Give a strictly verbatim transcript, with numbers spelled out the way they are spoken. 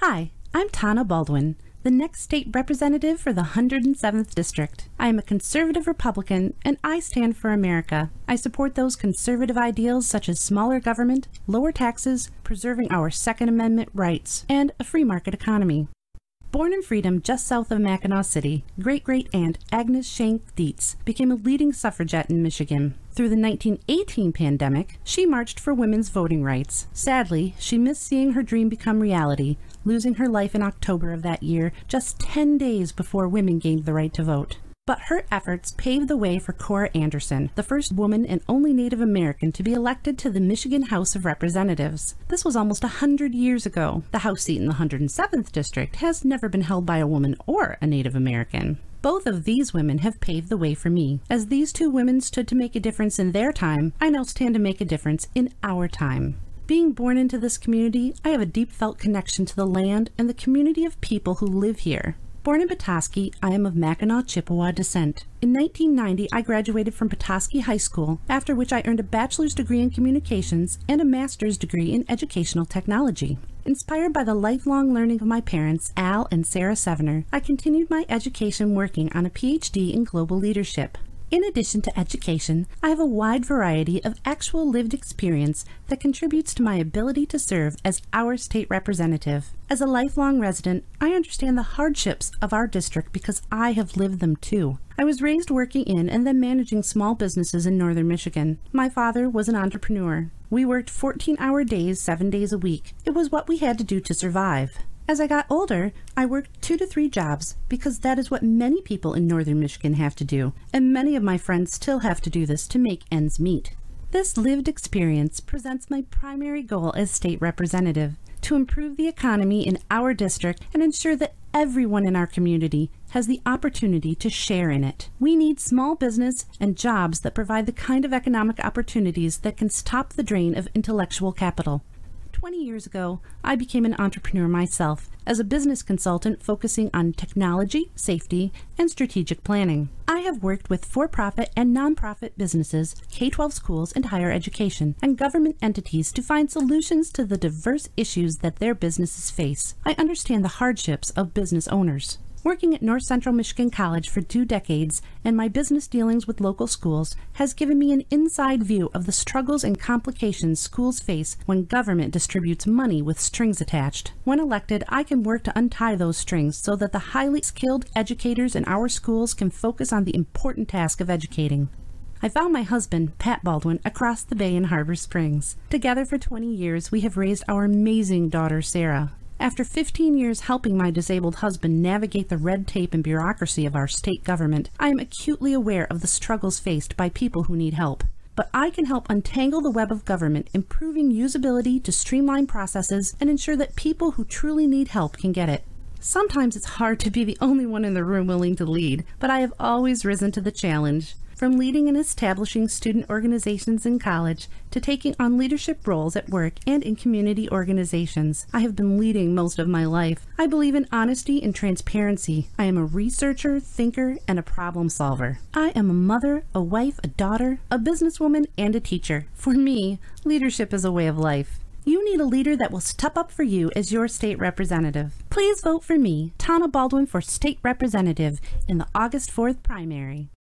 Hi, I'm Tana Baldwin, the next state representative for the one hundred seventh District. I am a conservative Republican, and I stand for America. I support those conservative ideals such as smaller government, lower taxes, preserving our Second Amendment rights, and a free market economy. Born in Freedom just south of Mackinac City, great-great-aunt Agnes Schenck Dietz became a leading suffragette in Michigan. Through the nineteen eighteen pandemic, she marched for women's voting rights. Sadly, she missed seeing her dream become reality, losing her life in October of that year, just ten days before women gained the right to vote. But her efforts paved the way for Cora Anderson, the first woman and only Native American to be elected to the Michigan House of Representatives. This was almost one hundred years ago. The House seat in the one hundred seventh District has never been held by a woman or a Native American. Both of these women have paved the way for me. As these two women stood to make a difference in their time, I now stand to make a difference in our time. Being born into this community, I have a deep felt connection to the land and the community of people who live here. Born in Petoskey, I am of Mackinac Chippewa descent. In nineteen ninety, I graduated from Petoskey High School, after which I earned a bachelor's degree in communications and a master's degree in educational technology. Inspired by the lifelong learning of my parents, Al and Sarah Sevener, I continued my education working on a P H D in global leadership. In addition to education, I have a wide variety of actual lived experience that contributes to my ability to serve as our state representative. As a lifelong resident, I understand the hardships of our district because I have lived them too. I was raised working in and then managing small businesses in northern Michigan. My father was an entrepreneur. We worked fourteen-hour days, seven days a week. It was what we had to do to survive. As I got older, I worked two to three jobs because that is what many people in northern Michigan have to do, and many of my friends still have to do this to make ends meet. This lived experience presents my primary goal as state representative, to improve the economy in our district and ensure that everyone in our community has the opportunity to share in it. We need small business and jobs that provide the kind of economic opportunities that can stop the drain of intellectual capital. twenty years ago, I became an entrepreneur myself as a business consultant focusing on technology, safety, and strategic planning. I have worked with for-profit and nonprofit businesses, K twelve schools and higher education, and government entities to find solutions to the diverse issues that their businesses face. I understand the hardships of business owners. Working at North Central Michigan College for two decades and my business dealings with local schools has given me an inside view of the struggles and complications schools face when government distributes money with strings attached. When elected, I can work to untie those strings so that the highly skilled educators in our schools can focus on the important task of educating. I found my husband, Pat Baldwin, across the bay in Harbor Springs. Together for twenty years, we have raised our amazing daughter, Sarah. After fifteen years helping my disabled husband navigate the red tape and bureaucracy of our state government, I am acutely aware of the struggles faced by people who need help. But I can help untangle the web of government, improving usability to streamline processes and ensure that people who truly need help can get it. Sometimes it's hard to be the only one in the room willing to lead, but I have always risen to the challenge. From leading and establishing student organizations in college to taking on leadership roles at work and in community organizations, I have been leading most of my life. I believe in honesty and transparency. I am a researcher, thinker, and a problem solver. I am a mother, a wife, a daughter, a businesswoman, and a teacher. For me, leadership is a way of life. You need a leader that will step up for you as your state representative. Please vote for me, Tana Baldwin, for state representative in the August fourth primary.